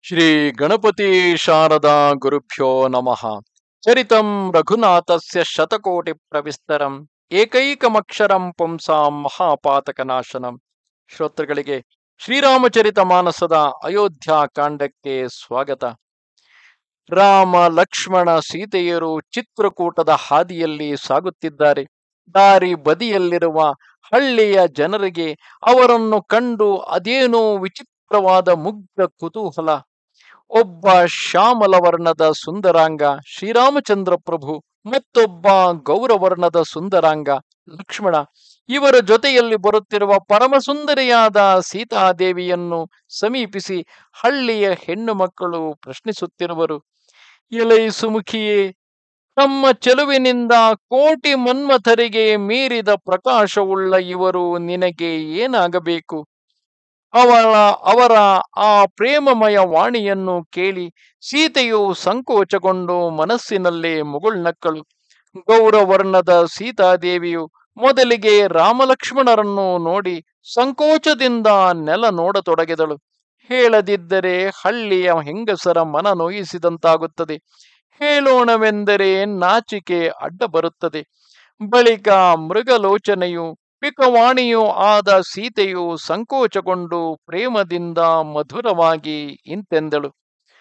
ಶ್ರೀ ಗಣಪತಿ ಶಾರದಾ ಗುರುಭ್ಯೋ ನಮಃ. ಚರಿತಂ ರಘುನಾಥಸ್ಯ ಶತಕೋಟಿ ಪ್ರವಿಸ್ತರಂ ಏಕೈಕಮಕ್ಷರಂ ಪುಂಸಾಂ ಮಹಾಪಾತಕನಾಶನಂ. ಶ್ರೋತೃಗಳಿಗೆ ಶ್ರೀರಾಮಚರಿತ ಮಾನಸದ ಅಯೋಧ್ಯ ಕಾಂಡಕ್ಕೆ ಸ್ವಾಗತ. ರಾಮ ಲಕ್ಷ್ಮಣ ಸೀತೆಯರು ಚಿತ್ರಕೂಟದ ಹಾದಿಯಲ್ಲಿ ಸಾಗುತ್ತಿದ್ದಾರೆ. ದಾರಿ ಬದಿಯಲ್ಲಿರುವ ಹಳ್ಳಿಯ ಜನರಿಗೆ ಅವರನ್ನು ಕಂಡು ಅದೇನೋ ವಿಚಿತ್ರವಾದ ಮುಗ್ಧ ಕುತೂಹಲ. ಒಬ್ಬ ಶ್ಯಾಮಲವರ್ಣದ ಸುಂದರಾಂಗ ಶ್ರೀರಾಮಚಂದ್ರ ಪ್ರಭು, ಮತ್ತೊಬ್ಬ ಗೌರವರ್ಣದ ಸುಂದರಾಂಗ ಲಕ್ಷ್ಮಣ. ಇವರ ಜೊತೆಯಲ್ಲಿ ಬರುತ್ತಿರುವ ಪರಮಸುಂದರಿಯಾದ ಸೀತಾದೇವಿಯನ್ನು ಸಮೀಪಿಸಿ ಹಳ್ಳಿಯ ಹೆಣ್ಣು ಮಕ್ಕಳು ಪ್ರಶ್ನಿಸುತ್ತಿರುವರು. ಎಲೈ ಸುಮುಖಿಯೇ, ತಮ್ಮ ಚೆಲುವಿನಿಂದ ಕೋಟಿ ಮನ್ಮಥರಿಗೆ ಮೀರಿದ ಪ್ರಕಾಶವುಳ್ಳ ಇವರು ನಿನಗೆ ಏನಾಗಬೇಕು? ಅವರ ಆ ಪ್ರೇಮಮಯ ವಾಣಿಯನ್ನು ಕೇಳಿ ಸೀತೆಯು ಸಂಕೋಚಗೊಂಡು ಮನಸ್ಸಿನಲ್ಲೇ ಮುಗುಳ್ನಕ್ಕಳು. ಗೌರವರ್ಣದ ಸೀತಾದೇವಿಯು ಮೊದಲಿಗೆ ರಾಮಲಕ್ಷ್ಮಣರನ್ನು ನೋಡಿ ಸಂಕೋಚದಿಂದ ನೆಲ ನೋಡತೊಡಗಿದಳು. ಹೇಳದಿದ್ದರೆ ಹಳ್ಳಿಯ ಹೆಂಗಸರ ಮನ ನೋಯಿಸಿದಂತಾಗುತ್ತದೆ. ಹೇಳೋಣವೆಂದರೆ ನಾಚಿಕೆ ಅಡ್ಡ ಬರುತ್ತದೆ. ಬಳಿಕ ಮೃಗಲೋಚನೆಯು ಪಿಕವಾಣಿಯೂ ಆದ ಸೀತೆಯು ಸಂಕೋಚಗೊಂಡು ಪ್ರೇಮದಿಂದ ಮಧುರವಾಗಿ ಇಂತೆಂದಳು.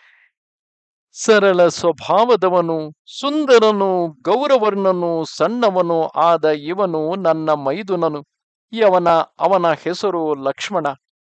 ಸರಳ ಸ್ವಭಾವದವನು, ಸುಂದರನು, ಗೌರವರ್ಣನು, ಸಣ್ಣವನು ಆದ ಇವನು ನನ್ನ ಮೈದುನನು. ಅವನ ಹೆಸರು ಲಕ್ಷ್ಮಣ.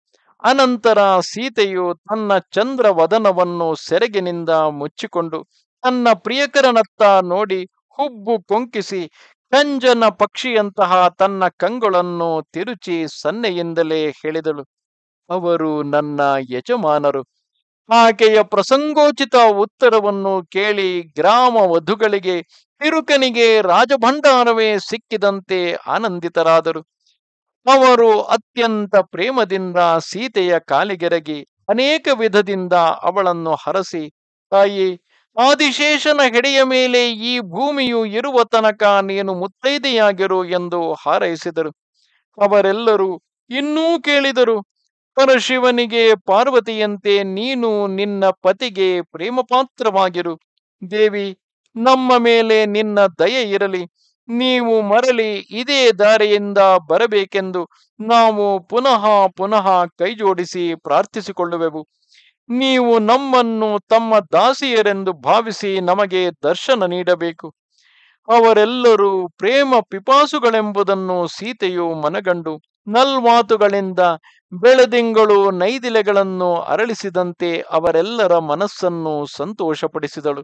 ಅನಂತರ ಸೀತೆಯು ತನ್ನ ಚಂದ್ರವದನವನ್ನು ಸೆರಗಿನಿಂದ ಮುಚ್ಚಿಕೊಂಡು ತನ್ನ ಪ್ರಿಯಕರನತ್ತ ನೋಡಿ ಹುಬ್ಬು ಕೊಂಕಿಸಿ ಕಂಜನ ಪಕ್ಷಿಯಂತಹ ತನ್ನ ಕಂಗಳನ್ನು ತಿರುಚಿ ಸನ್ನೆಯಿಂದಲೇ ಹೇಳಿದಳು, ಅವರು ನನ್ನ ಯಜಮಾನರು. ಆಕೆಯ ಪ್ರಸಂಗೋಚಿತ ಉತ್ತರವನ್ನು ಕೇಳಿ ಗ್ರಾಮ ವಧುಗಳಿಗೆ ತಿರುಕನಿಗೆ ರಾಜಭಂಡಾರವೇ ಸಿಕ್ಕಿದಂತೆ ಆನಂದಿತರಾದರು. ಅವರು ಅತ್ಯಂತ ಪ್ರೇಮದಿಂದ ಸೀತೆಯ ಕಾಲಿಗೆರಗಿ ಅನೇಕ ವಿಧದಿಂದ ಅವಳನ್ನು ಹರಸಿ, ತಾಯಿ, ಆದಿಶೇಷನ ಹೆಡೆಯ ಮೇಲೆ ಈ ಭೂಮಿಯು ಇರುವ ತನಕ ನೀನು ಮುತ್ತೈದೆಯಾಗಿರು ಎಂದು ಹಾರೈಸಿದರು. ಅವರೆಲ್ಲರೂ ಇನ್ನೂ ಕೇಳಿದರು, ಪರಶಿವನಿಗೆ ಪಾರ್ವತಿಯಂತೆ ನೀನು ನಿನ್ನ ಪತಿಗೆ ಪ್ರೇಮಪಾತ್ರವಾಗಿರು. ದೇವಿ, ನಮ್ಮ ಮೇಲೆ ನಿನ್ನ ದಯೆ ಇರಲಿ. ನೀವು ಮರಳಿ ಇದೇ ದಾರಿಯಿಂದ ಬರಬೇಕೆಂದು ನಾವು ಪುನಃ ಪುನಃ ಕೈಜೋಡಿಸಿ ಪ್ರಾರ್ಥಿಸಿಕೊಳ್ಳುವೆವು. ನೀವು ನಮ್ಮನ್ನು ತಮ್ಮ ದಾಸಿಯರೆಂದು ಭಾವಿಸಿ ನಮಗೆ ದರ್ಶನ ನೀಡಬೇಕು. ಅವರೆಲ್ಲರೂ ಪ್ರೇಮ ಪಿಪಾಸುಗಳೆಂಬುದನ್ನು ಸೀತೆಯು ಮನಗಂಡು ನಲ್ಮಾತುಗಳಿಂದ ಬೆಳದಿಂಗಳು ನೈದಿಲೆಗಳನ್ನು ಅರಳಿಸಿದಂತೆ ಅವರೆಲ್ಲರ ಮನಸ್ಸನ್ನು ಸಂತೋಷಪಡಿಸಿದಳು.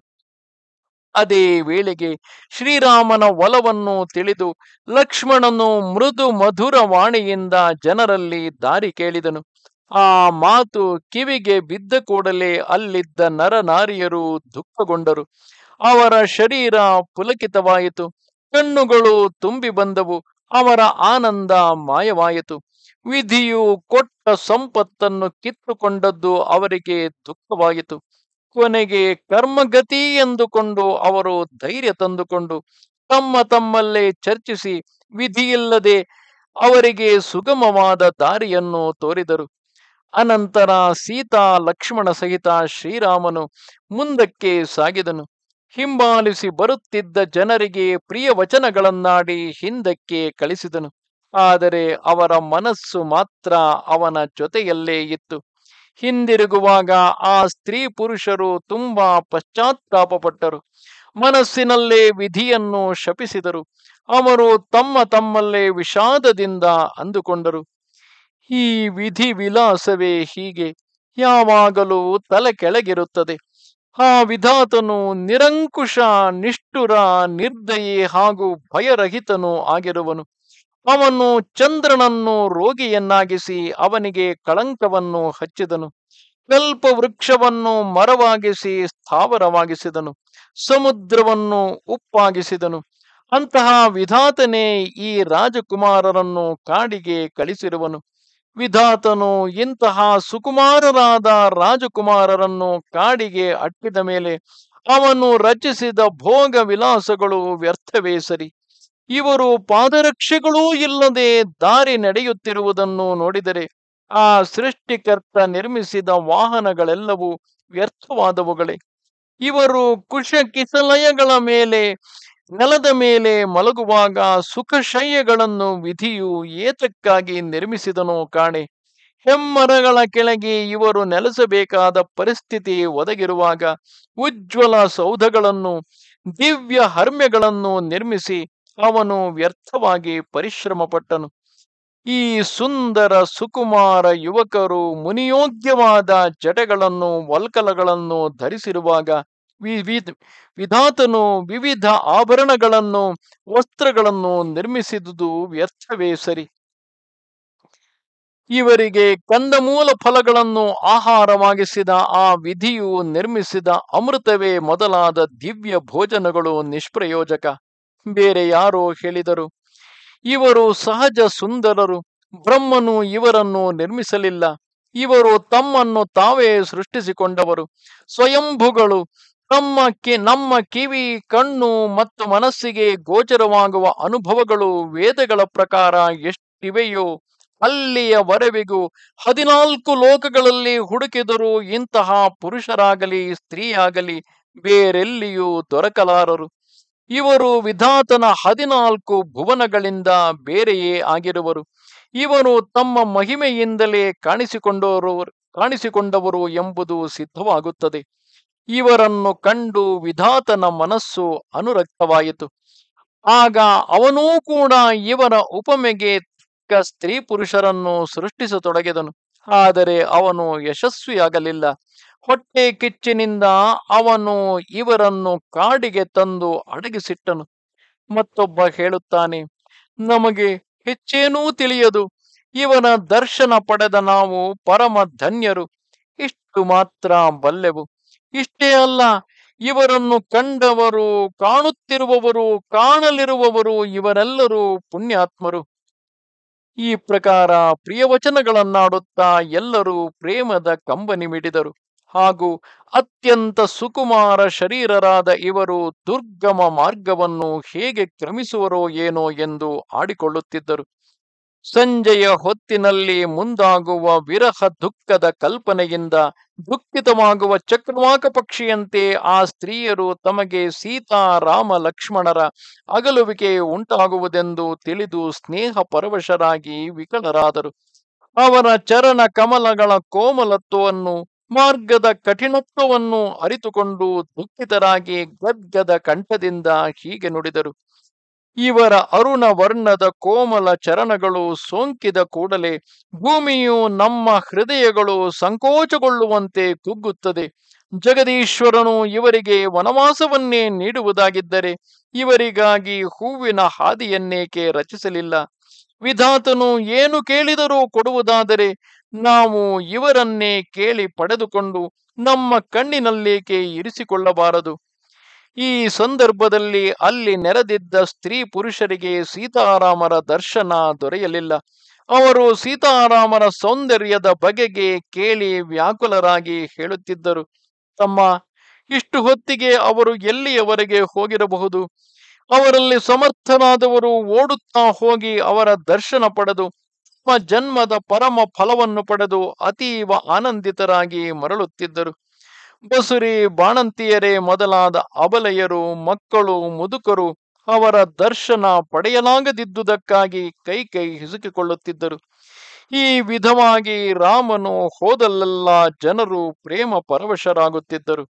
ಅದೇ ವೇಳೆಗೆ ಶ್ರೀರಾಮನ ಒಲವನ್ನು ತಿಳಿದು ಲಕ್ಷ್ಮಣನು ಮೃದು ಮಧುರ ವಾಣಿಯಿಂದ ಜನರಲ್ಲಿ ದಾರಿ ಕೇಳಿದನು. ಆ ಮಾತು ಕಿವಿಗೆ ಬಿದ್ದ ಕೂಡಲೇ ಅಲ್ಲಿದ್ದ ನರನಾರಿಯರು ದುಃಖಗೊಂಡರು. ಅವರ ಶರೀರ ಪುಲಕಿತವಾಯಿತು, ಕಣ್ಣುಗಳು ತುಂಬಿ ಬಂದವು. ಅವರ ಆನಂದ ಮಾಯವಾಯಿತು. ವಿಧಿಯು ಕೊಟ್ಟ ಸಂಪತ್ತನ್ನು ಕಿತ್ತುಕೊಂಡದ್ದು ಅವರಿಗೆ ದುಃಖವಾಯಿತು. ಕೊನೆಗೆ ಕರ್ಮಗತಿ ಎಂದುಕೊಂಡು ಅವರು ಧೈರ್ಯ ತಂದುಕೊಂಡು ತಮ್ಮಲ್ಲೇ ಚರ್ಚಿಸಿ ವಿಧಿಯಿಲ್ಲದೆ ಅವರಿಗೆ ಸುಗಮವಾದ ದಾರಿಯನ್ನು ತೋರಿದರು. ಅನಂತರ ಸೀತಾ ಲಕ್ಷ್ಮಣ ಸಹಿತ ಶ್ರೀರಾಮನು ಮುಂದಕ್ಕೆ ಸಾಗಿದನು. ಹಿಂಬಾಲಿಸಿ ಬರುತ್ತಿದ್ದ ಜನರಿಗೆ ಪ್ರಿಯ ವಚನಗಳನ್ನಾಡಿ ಹಿಂದಕ್ಕೆ ಕಳಿಸಿದನು. ಆದರೆ ಅವರ ಮನಸ್ಸು ಮಾತ್ರ ಅವನ ಜೊತೆಯಲ್ಲೇ ಇತ್ತು. ಹಿಂದಿರುಗುವಾಗ ಆ ಸ್ತ್ರೀ ಪುರುಷರು ತುಂಬಾ ಪಶ್ಚಾತ್ತಾಪಪಟ್ಟರು. ಮನಸ್ಸಿನಲ್ಲೇ ವಿಧಿಯನ್ನು ಶಪಿಸಿದರು. ಅವರು ತಮ್ಮಲ್ಲೇ ವಿಷಾದದಿಂದ ಅಂದುಕೊಂಡರು, ಈ ವಿಧಿ ವಿಲಾಸವೇ ಹೀಗೆ, ಯಾವಾಗಲೂ ತಲೆ ಕೆಳಗಿರುತ್ತದೆ. ಆ ವಿಧಾತನು ನಿರಂಕುಶ, ನಿಷ್ಠುರ, ನಿರ್ದಯಿ ಹಾಗೂ ಭಯರಹಿತನೂ ಆಗಿರುವನು. ಅವನು ಚಂದ್ರನನ್ನು ರೋಗಿಯನ್ನಾಗಿಸಿ ಅವನಿಗೆ ಕಳಂಕವನ್ನು ಹಚ್ಚಿದನು. ಕಲ್ಪವೃಕ್ಷವನ್ನು ಮರವಾಗಿಸಿ ಸ್ಥಾವರವಾಗಿಸಿದನು. ಸಮುದ್ರವನ್ನು ಉಪ್ಪಾಗಿಸಿದನು. ಅಂತಹ ವಿಧಾತನೇ ಈ ರಾಜಕುಮಾರರನ್ನು ಕಾಡಿಗೆ ಕಳಿಸಿರುವನು. ವಿಧಾತನು ಇಂತಹ ಸುಕುಮಾರರಾದ ರಾಜಕುಮಾರರನ್ನು ಕಾಡಿಗೆ ಅಟ್ಟಿದ ಮೇಲೆ ಅವನು ರಚಿಸಿದ ಭೋಗ ವಿಲಾಸಗಳು ವ್ಯರ್ಥವೇ ಸರಿ. ಇವರು ಪಾದರಕ್ಷೆಗಳೂ ಇಲ್ಲದೆ ದಾರಿ ನಡೆಯುತ್ತಿರುವುದನ್ನು ನೋಡಿದರೆ ಆ ಸೃಷ್ಟಿಕರ್ತ ನಿರ್ಮಿಸಿದ ವಾಹನಗಳೆಲ್ಲವೂ ವ್ಯರ್ಥವಾದವುಗಳೇ. ಇವರು ಕುಶ ಕಿಸಲಯಗಳ ಮೇಲೆ ನೆಲದ ಮೇಲೆ ಮಲಗುವಾಗ ಸುಖಶಯ್ಯಗಳನ್ನು ವಿಧಿಯು ಏತಕ್ಕಾಗಿ ನಿರ್ಮಿಸಿದನೋ ಕಾಣೆ. ಹೆಮ್ಮರಗಳ ಕೆಳಗೆ ಇವರು ನೆಲೆಸಬೇಕಾದ ಪರಿಸ್ಥಿತಿ ಒದಗಿರುವಾಗ ಉಜ್ವಲ ಸೌಧಗಳನ್ನು ದಿವ್ಯ ಹರ್ಮ್ಯಗಳನ್ನು ನಿರ್ಮಿಸಿ ಅವನು ವ್ಯರ್ಥವಾಗಿ ಪರಿಶ್ರಮ ಪಟ್ಟನು. ಈ ಸುಂದರ ಸುಕುಮಾರ ಯುವಕರು ಮುನಿಯೋಗ್ಯವಾದ ಜಟೆಗಳನ್ನು ವಲ್ಕಲಗಳನ್ನು ಧರಿಸಿರುವಾಗ ವಿಧಾತನು ವಿವಿಧ ಆಭರಣಗಳನ್ನು ವಸ್ತ್ರಗಳನ್ನು ನಿರ್ಮಿಸಿದುದು ವ್ಯರ್ಥವೇ ಸರಿ. ಇವರಿಗೆ ಕಂದಮೂಲ ಫಲಗಳನ್ನು ಆಹಾರವಾಗಿಸಿದ ಆ ವಿಧಿಯು ನಿರ್ಮಿಸಿದ ಅಮೃತವೇ ಮೊದಲಾದ ದಿವ್ಯ ಭೋಜನಗಳು ನಿಷ್ಪ್ರಯೋಜಕ. ಬೇರೆ ಯಾರೋ ಹೇಳಿದರು, ಇವರು ಸಹಜ ಸುಂದರರು, ಬ್ರಹ್ಮನು ಇವರನ್ನು ನಿರ್ಮಿಸಲಿಲ್ಲ, ಇವರು ತಮ್ಮನ್ನು ತಾವೇ ಸೃಷ್ಟಿಸಿಕೊಂಡವರು, ಸ್ವಯಂಭುಗಳು. ನಮ್ಮ ಕಿವಿ, ಕಣ್ಣು ಮತ್ತು ಮನಸ್ಸಿಗೆ ಗೋಚರವಾಗುವ ಅನುಭವಗಳು ವೇದಗಳ ಪ್ರಕಾರ ಎಷ್ಟಿವೆಯೋ ಅಲ್ಲಿಯವರೆವಿಗೂ 14 ಲೋಕಗಳಲ್ಲಿ ಹುಡುಕಿದರೂ ಇಂತಹ ಪುರುಷರಾಗಲಿ ಸ್ತ್ರೀಯಾಗಲಿ ಬೇರೆಲ್ಲಿಯೂ ದೊರಕಲಾರರು. ಇವರು ವಿಧಾತನ 14 ಭುವನಗಳಿಂದ ಬೇರೆಯೇ ಆಗಿರುವರು. ಇವರು ತಮ್ಮ ಮಹಿಮೆಯಿಂದಲೇ ಕಾಣಿಸಿಕೊಂಡವರು ಎಂಬುದು ಸಿದ್ಧವಾಗುತ್ತದೆ. ಇವರನ್ನು ಕಂಡು ವಿಧಾತನ ಮನಸ್ಸು ಅನುರಕ್ತವಾಯಿತು. ಆಗ ಅವನೂ ಕೂಡ ಇವರ ಉಪಮೆಗೆ ಸ್ತ್ರೀ ಪುರುಷರನ್ನು ಸೃಷ್ಟಿಸತೊಡಗಿದನು. ಆದರೆ ಅವನು ಯಶಸ್ವಿಯಾಗಲಿಲ್ಲ. ಹೊಟ್ಟೆ ಕಿಚ್ಚಿನಿಂದ ಅವನು ಇವರನ್ನು ಕಾಡಿಗೆ ತಂದು ಅಡಗಿಸಿಟ್ಟನು. ಮತ್ತೊಬ್ಬ ಹೇಳುತ್ತಾನೆ, ನಮಗೆ ಹೆಚ್ಚೇನೂ ತಿಳಿಯದು, ಇವನ ದರ್ಶನ ಪಡೆದ ನಾವು ಪರಮ ಧನ್ಯರು, ಇಷ್ಟು ಮಾತ್ರ ಬಲ್ಲೆವು. ಇಷ್ಟೇ ಅಲ್ಲ, ಇವರನ್ನು ಕಂಡವರು, ಕಾಣುತ್ತಿರುವವರು, ಕಾಣಲಿರುವವರು ಇವರೆಲ್ಲರೂ ಪುಣ್ಯಾತ್ಮರು. ಈ ಪ್ರಕಾರ ಪ್ರಿಯವಚನಗಳನ್ನಾಡುತ್ತಾ ಎಲ್ಲರೂ ಪ್ರೇಮದ ಕಂಬನಿ ಮಿಡಿದರು. ಹಾಗೂ ಅತ್ಯಂತ ಸುಕುಮಾರ ಶರೀರರಾದ ಇವರು ದುರ್ಗಮ ಮಾರ್ಗವನ್ನು ಹೇಗೆ ಕ್ರಮಿಸುವರೋ ಏನೋ ಎಂದು ಆಡಿಕೊಳ್ಳುತ್ತಿದ್ದರು. ಸಂಜೆಯ ಹೊತ್ತಿನಲ್ಲಿ ಮುಂದಾಗುವ ವಿರಹ ದುಃಖದ ಕಲ್ಪನೆಯಿಂದ ದುಃಖಿತವಾಗುವ ಚಕ್ರವಾಕ ಪಕ್ಷಿಯಂತೆ ಆ ಸ್ತ್ರೀಯರು ತಮಗೆ ಸೀತಾ ರಾಮ ಲಕ್ಷ್ಮಣರ ಅಗಲುವಿಕೆ ಉಂಟಾಗುವುದೆಂದು ತಿಳಿದು ಸ್ನೇಹ ಪರವಶರಾಗಿ ವಿಕಲರಾದರು. ಅವರ ಚರಣ ಕಮಲಗಳ ಕೋಮಲತ್ವವನ್ನು, ಮಾರ್ಗದ ಕಠಿಣತ್ವವನ್ನು ಅರಿತುಕೊಂಡು ದುಃಖಿತರಾಗಿ ಗದ್ಗದ ಕಂಠದಿಂದ ಹೀಗೆ ನುಡಿದರು. ಇವರ ಅರುಣ ವರ್ಣದ ಕೋಮಲ ಚರಣಗಳು ಸೋಂಕಿದ ಕೂಡಲೇ ಭೂಮಿಯು ನಮ್ಮ ಹೃದಯಗಳು ಸಂಕೋಚಗೊಳ್ಳುವಂತೆ ಕುಗ್ಗುತ್ತದೆ. ಜಗದೀಶ್ವರನು ಇವರಿಗೆ ವನವಾಸವನ್ನೇ ನೀಡುವುದಾಗಿದ್ದರೆ ಇವರಿಗಾಗಿ ಹೂವಿನ ಹಾದಿಯನ್ನೇಕೆ ರಚಿಸಲಿಲ್ಲ? ವಿಧಾತನು ಏನು ಕೇಳಿದರೂ ಕೊಡುವುದಾದರೆ ನಾವು ಇವರನ್ನೇ ಕೇಳಿ ಪಡೆದುಕೊಂಡು ನಮ್ಮ ಕಣ್ಣಿನಲ್ಲೇಕೆ ಇರಿಸಿಕೊಳ್ಳಬಾರದು? ಈ ಸಂದರ್ಭದಲ್ಲಿ ಅಲ್ಲಿ ನೆರೆದಿದ್ದ ಸ್ತ್ರೀ ಪುರುಷರಿಗೆ ಸೀತಾರಾಮರ ದರ್ಶನ ದೊರೆಯಲಿಲ್ಲ. ಅವರು ಸೀತಾರಾಮರ ಸೌಂದರ್ಯದ ಬಗೆಗೆ ಕೇಳಿ ವ್ಯಾಕುಲರಾಗಿ ಹೇಳುತ್ತಿದ್ದರು, ತಮ್ಮ, ಇಷ್ಟು ಹೊತ್ತಿಗೆ ಅವರು ಎಲ್ಲಿಯವರೆಗೆ ಹೋಗಿರಬಹುದು? ಅವರಲ್ಲಿ ಸಮರ್ಥರಾದವರು ಓಡುತ್ತಾ ಹೋಗಿ ಅವರ ದರ್ಶನ ಪಡೆದು ತಮ್ಮ ಜನ್ಮದ ಪರಮ ಫಲವನ್ನು ಪಡೆದು ಅತೀವ ಆನಂದಿತರಾಗಿ ಮರಳುತ್ತಿದ್ದರು. ಬಸುರಿ ಬಾಣಂತಿಯರೇ ಮೊದಲಾದ ಅಬಲೆಯರು, ಮಕ್ಕಳು, ಮುದುಕರು ಅವರ ದರ್ಶನ ಪಡೆಯಲಾಗದಿದ್ದುದಕ್ಕಾಗಿ ಕೈ ಹಿಸುಕಿಕೊಳ್ಳುತ್ತಿದ್ದರು. ಈ ವಿಧವಾಗಿ ರಾಮನು ಹೋದಲ್ಲೆಲ್ಲ ಜನರು ಪ್ರೇಮ ಪರವಶರಾಗುತ್ತಿದ್ದರು.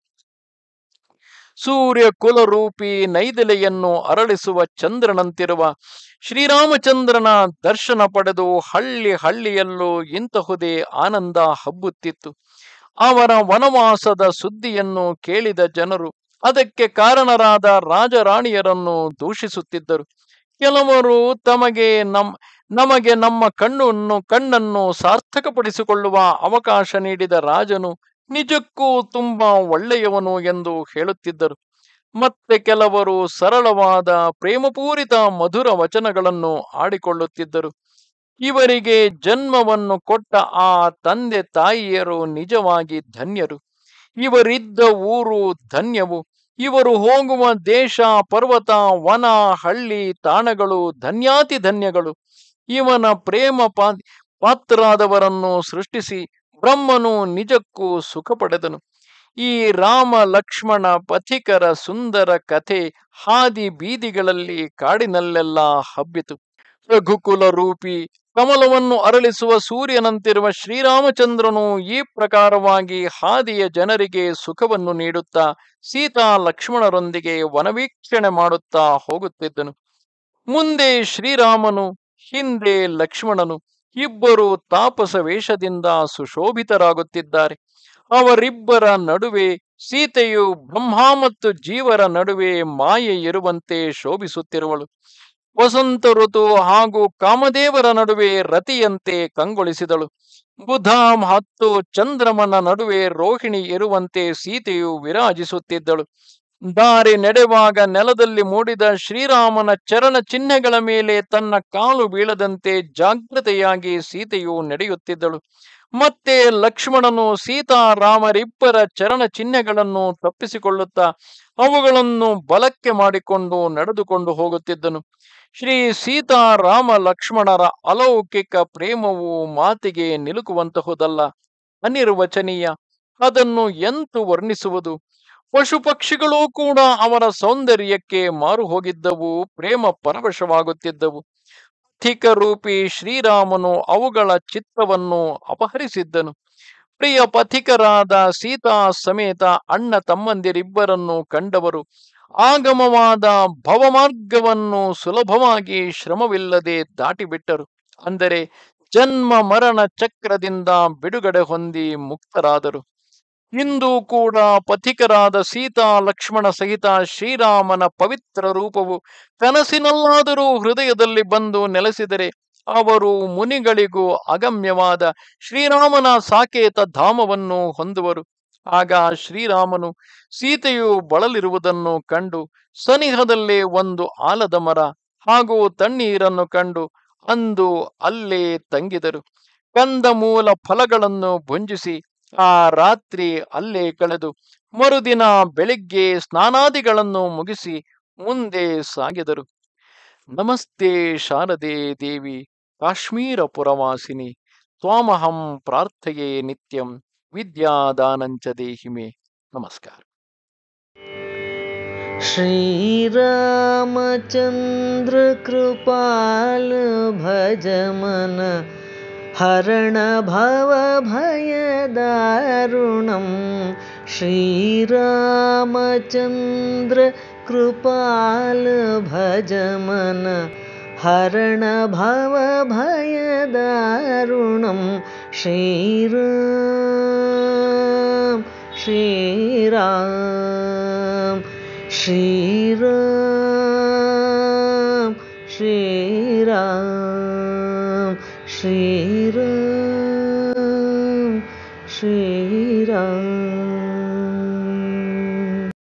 ಸೂರ್ಯ ಕುಲರೂಪಿ ನೈದಿಲೆಯನ್ನು ಅರಳಿಸುವ ಚಂದ್ರನಂತಿರುವ ಶ್ರೀರಾಮಚಂದ್ರನ ದರ್ಶನ ಪಡೆದು ಹಳ್ಳಿಯಲ್ಲೂ ಇಂತಹುದೇ ಆನಂದ ಹಬ್ಬುತ್ತಿತ್ತು. ಅವರ ವನವಾಸದ ಸುದ್ದಿಯನ್ನು ಕೇಳಿದ ಜನರು ಅದಕ್ಕೆ ಕಾರಣರಾದ ರಾಜರಾಣಿಯರನ್ನು ದೂಷಿಸುತ್ತಿದ್ದರು. ಕೆಲವರು ನಮಗೆ ನಮ್ಮ ಕಣ್ಣನ್ನು ಸಾರ್ಥಕಪಡಿಸಿಕೊಳ್ಳುವ ಅವಕಾಶ ನೀಡಿದ ರಾಜನು ನಿಜಕ್ಕೂ ತುಂಬಾ ಒಳ್ಳೆಯವನು ಎಂದು ಹೇಳುತ್ತಿದ್ದರು. ಮತ್ತೆ ಕೆಲವರು ಸರಳವಾದ ಪ್ರೇಮಪೂರಿತ ಮಧುರ ವಚನಗಳನ್ನು ಆಡಿಕೊಳ್ಳುತ್ತಿದ್ದರು. ಇವರಿಗೆ ಜನ್ಮವನ್ನು ಕೊಟ್ಟ ಆ ತಂದೆ ತಾಯಿಯರು ನಿಜವಾಗಿ ಧನ್ಯರು. ಇವರಿದ್ದ ಊರು ಧನ್ಯವು. ಇವರು ಹೋಗುವ ದೇಶ, ಪರ್ವತ, ವನ, ಹಳ್ಳಿ, ತಾಣಗಳು ಧನ್ಯಾತಿ ಧನ್ಯಗಳು. ಇವನ ಪಾತ್ರರಾದವರನ್ನು ಸೃಷ್ಟಿಸಿ ಬ್ರಹ್ಮನು ನಿಜಕ್ಕೂ ಸುಖ ಪಡೆದನು. ಈ ರಾಮ ಲಕ್ಷ್ಮಣ ಪಥಿಕರ ಸುಂದರ ಕಥೆ ಹಾದಿ ಬೀದಿಗಳಲ್ಲಿ ಕಾಡಿನಲ್ಲೆಲ್ಲ ಹಬ್ಬಿತು. ರಘುಕುಲ ರೂಪಿ ಕಮಲವನ್ನು ಅರಳಿಸುವ ಸೂರ್ಯನಂತಿರುವ ಶ್ರೀರಾಮಚಂದ್ರನು ಈ ಪ್ರಕಾರವಾಗಿ ಹಾದಿಯ ಜನರಿಗೆ ಸುಖವನ್ನು ನೀಡುತ್ತಾ ಸೀತಾ ಲಕ್ಷ್ಮಣರೊಂದಿಗೆ ವನವೀಕ್ಷಣೆ ಮಾಡುತ್ತಾ ಹೋಗುತ್ತಿದ್ದನು. ಮುಂದೆ ಶ್ರೀರಾಮನು, ಹಿಂದೆ ಲಕ್ಷ್ಮಣನು ಇಬ್ಬರು ತಾಪಸ ವೇಷದಿಂದ ಸುಶೋಭಿತರಾಗುತ್ತಿದ್ದಾರೆ. ಅವರಿಬ್ಬರ ನಡುವೆ ಸೀತೆಯು ಬ್ರಹ್ಮ ಮತ್ತು ಜೀವರ ನಡುವೆ ಮಾಯೆ ಇರುವಂತೆ ಶೋಭಿಸುತ್ತಿರುವಳು. ವಸಂತ ಋತು ಹಾಗೂ ಕಾಮದೇವರ ನಡುವೆ ರತಿಯಂತೆ ಕಂಗೊಳಿಸಿದಳು. ಬುಧ ಮತ್ತು ಚಂದ್ರಮನ ನಡುವೆ ರೋಹಿಣಿ ಇರುವಂತೆ ಸೀತೆಯು ವಿರಾಜಿಸುತ್ತಿದ್ದಳು. ದಾರಿ ನಡೆವಾಗ ನೆಲದಲ್ಲಿ ಮೂಡಿದ ಶ್ರೀರಾಮನ ಚರಣ ಚಿಹ್ನೆಗಳ ಮೇಲೆ ತನ್ನ ಕಾಲು ಬೀಳದಂತೆ ಜಾಗೃತೆಯಾಗಿ ಸೀತೆಯು ನಡೆಯುತ್ತಿದ್ದಳು. ಮತ್ತೆ ಲಕ್ಷ್ಮಣನು ಸೀತಾರಾಮರಿಬ್ಬರ ಚರಣ ಚಿಹ್ನೆಗಳನ್ನು ತಪ್ಪಿಸಿಕೊಳ್ಳುತ್ತಾ ಅವುಗಳನ್ನು ಬಲಕ್ಕೆ ಮಾಡಿಕೊಂಡು ನಡೆದುಕೊಂಡು ಹೋಗುತ್ತಿದ್ದನು. ಶ್ರೀ ಸೀತಾರಾಮ ಲಕ್ಷ್ಮಣರ ಅಲೌಕಿಕ ಪ್ರೇಮವು ಮಾತಿಗೆ ನಿಲುಕುವಂತಹುದಲ್ಲ, ಅನಿರ್ವಚನೀಯ. ಅದನ್ನು ಎಂತು ವರ್ಣಿಸುವುದು? ಪಶು ಪಕ್ಷಿಗಳೂ ಕೂಡ ಅವರ ಸೌಂದರ್ಯಕ್ಕೆ ಮಾರು ಹೋಗಿದ್ದವು, ಪ್ರೇಮ ಪರವಶವಾಗುತ್ತಿದ್ದವು. ಪಥಿಕ ರೂಪಿ ಶ್ರೀರಾಮನು ಅವುಗಳ ಚಿತ್ತವನ್ನು ಅಪಹರಿಸಿದ್ದನು. ಪ್ರಿಯ ಪಥಿಕರಾದ ಸೀತಾ ಸಮೇತ ಅಣ್ಣ ತಮ್ಮಂದಿರಿಬ್ಬರನ್ನು ಕಂಡವರು ಆಗಮವಾದ ಭವಮಾರ್ಗವನ್ನು ಸುಲಭವಾಗಿ ಶ್ರಮವಿಲ್ಲದೆ ದಾಟಿಬಿಟ್ಟರು. ಅಂದರೆ ಜನ್ಮ ಮರಣ ಚಕ್ರದಿಂದ ಬಿಡುಗಡೆ ಹೊಂದಿ ಮುಕ್ತರಾದರು. ಇಂದು ಕೂಡ ಪಥಿಕರಾದ ಸೀತಾ ಲಕ್ಷ್ಮಣ ಸಹಿತ ಶ್ರೀರಾಮನ ಪವಿತ್ರ ರೂಪವು ಕನಸಿನಲ್ಲಾದರೂ ಹೃದಯದಲ್ಲಿ ಬಂದು ನೆಲೆಸಿದರೆ ಅವರು ಮುನಿಗಳಿಗೂ ಅಗಮ್ಯವಾದ ಶ್ರೀರಾಮನ ಸಾಕೇತ ಧಾಮವನ್ನು ಹೊಂದುವರು. ಆಗ ಶ್ರೀರಾಮನು ಸೀತೆಯು ಬಳಲಿರುವುದನ್ನು ಕಂಡು ಸನಿಹದಲ್ಲೇ ಒಂದು ಆಲದ ಮರ ಹಾಗೂ ತಣ್ಣೀರನ್ನು ಕಂಡು ಅಂದು ಅಲ್ಲೇ ತಂಗಿದರು. ಕಂದ ಮೂಲ ಫಲಗಳನ್ನು ಭುಂಜಿಸಿ ಆ ರಾತ್ರಿ ಅಲ್ಲೇ ಕಳೆದು ಮರುದಿನ ಬೆಳಿಗ್ಗೆ ಸ್ನಾನಾದಿಗಳನ್ನು ಮುಗಿಸಿ ಮುಂದೆ ಸಾಗಿದರು. ನಮಸ್ತೆ ಶಾರದೆ ದೇವಿ ಕಾಶ್ಮೀರ ಪುರವಾಸಿನಿ ತ್ವಾಮಹಂ ಪ್ರಾರ್ಥಯೇ ನಿತ್ಯಂ ವಿದ್ಯಾದಾನಂಚ ದೇಹಿಮೆ. ನಮಸ್ಕಾರ. ಶ್ರೀರಾಮಚಂದ್ರ ಕೃಪಾಲ ಭಜ ಮನ ಹರಣ ಭವ ಭಯ ದಾರುಣಂ. ಶ್ರೀರಾಮಚಂದ್ರ ಕೃಪಾಲ ಭಜ ಮನ ಹರಣ ಭವ ಭಯ ದಾರುಣಂ. ಶ್ರೀರಾಮ್ ಶ್ರೀರಾಮ್ ಶ್ರೀರಾಮ್ ಶ್ರೀರಾಮ್ ಶ್ರೀರಾಮ್ ಶ್ರೀರಾಮ್.